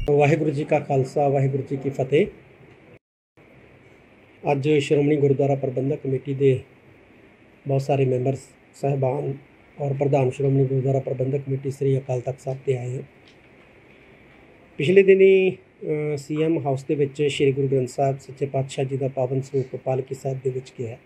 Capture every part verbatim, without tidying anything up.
वाहिगुरू जी का खालसा वाहिगुरू जी की फतेह। अज श्रोमणी गुरुद्वारा प्रबंधक कमेटी के बहुत सारे मैंबर साहबान और प्रधान श्रोमणी गुरुद्वारा प्रबंधक कमेटी श्री अकाल तख्त साहब से आए हैं। पिछले दिनी सी एम हाउस के विच श्री गुरु ग्रंथ साहब सच्चे पातशाह जी का पावन स्वरूप पालकी साहब के विच गया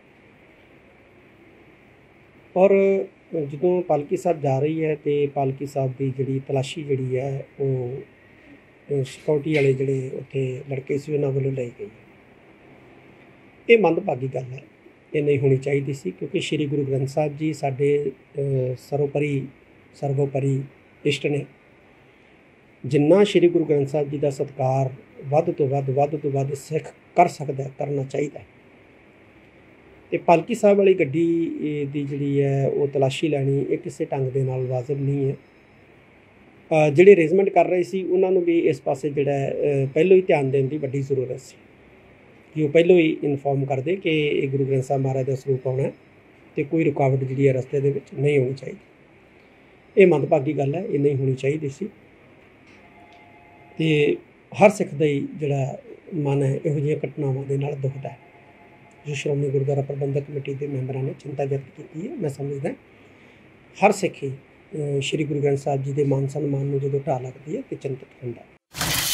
और जो पालकी साहब जा रही है तो पालकी साहब की जी तलाशी जी है वो सिक्योरिटी वाले जोड़े उत्थे लड़के से उन्होंने वालों लाई गई। ये मंदभागी गल है, ये नहीं होनी चाहिए सी, क्योंकि श्री गुरु ग्रंथ साहब जी साडे सर्वोपरि सर्वोपरि इष्ट ने। जिन्ना श्री गुरु ग्रंथ साहब जी का सत्कार वध तो वध वध तो वध सिख कर सकता है, करना चाहिए। तो पालकी साहब वाली गड्डी दी जिहड़ी है वो तलाशी लैनी ये किसी ढंग के नाल वाजिब नहीं है। जिहड़े अरेंजमेंट कर रहे सी उन्होंने भी इस पासे जिहड़ा पहलों ही ध्यान देने की वड्डी जरूरत सी कि वो पहलों ही इनफॉर्म कर दे कि ये गुरु ग्रंथ साहब महाराज का स्वरूप आना है तो कोई रुकावट जी है रस्ते दे विच नहीं होनी चाहिए। ये मंदभागी गल है, ये नहीं होनी चाहिए सी। तो हर सिख का ही जिहड़ा मन है इहो जिहियां घटनावां दे नाल दुखदा है। जो श्रोमणी गुरुद्वारा प्रबंधक कमेटी के मैंबरों ने चिंता व्यक्त की है, मैं समझदा हर सिख ही श्री गुरु ग्रंथ साहब जी के मान सन्मान में जो ढा लगती है तो चिंतित होंदा है।